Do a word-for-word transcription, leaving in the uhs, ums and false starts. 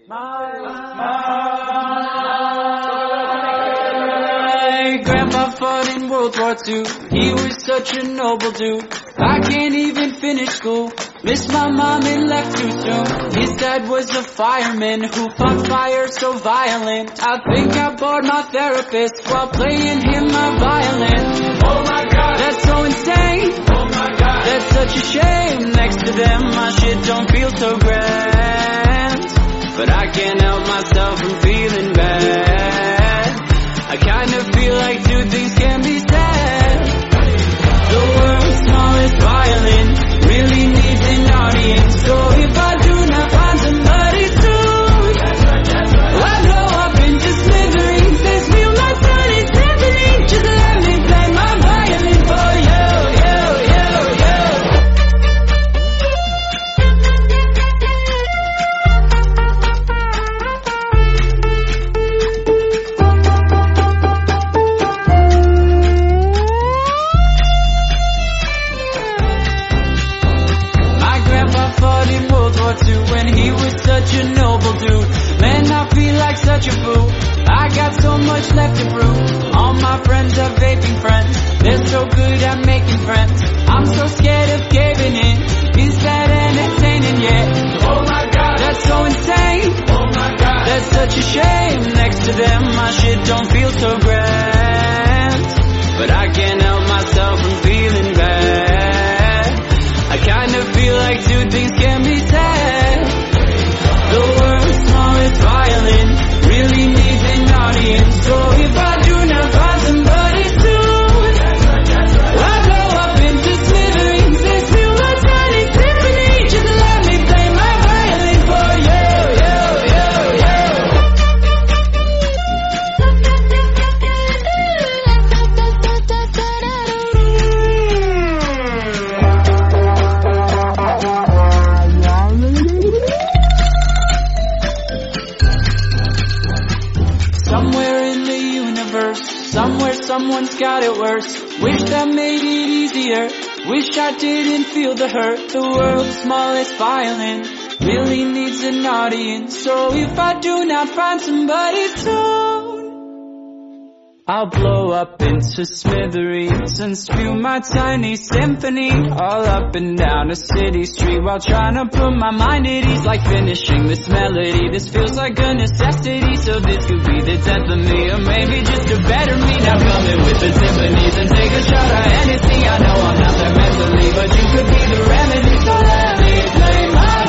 My, my grandpa fought in World War Two. He was such a noble dude. I can't even finish school. Missed my mom and left too soon. His dad was a fireman who fought fire so violent. I think I bored my therapist while playing him my violin. Oh my god, that's so insane. Oh my god, that's such a shame. Next to them my shit don't feel so grand, but I can't help myself from feeling bad. I kinda feel like two things can be said. The world's smallest violin really needs an audience. So if I do not find somebody soon, I'll blow up into smithereens. They feel my sonic symphony. Just let me play my violin for you, you, you, you. When he was such a noble dude, man, I feel like such a fool. I got so much left to prove. All my friends are vaping friends. They're so good at making friends. I'm so scared of caving in. Is that entertaining yet? Oh my god, that's so insane. Oh my god, that's such a shame. Next to them my shit don't feel so grand, but I can't help myself from feeling bad. I kinda feel like two things can be said. The world's smallest violin really needs an audience. So if I do not find somebody soon, I'll blow up into smithereens. They feel my tiny symphony. Just let me play my violin for you, you, you, you. Somewhere in the universe, somewhere someone's got it worse. Wish that made it easier. Wish I didn't feel the hurt. The world's smallest violin really needs an audience. So if I do not find somebody soon, I'll blow up into smithereens and spew my tiny symphony all up and down a city street while trying to put my mind at ease. Like finishing this melody, this feels like a necessity. So this could be the death of me, or maybe just a better me. Now coming with the symphonies and take a shot at anything. I know I'm not there mentally, but you could be the remedy. So let me play my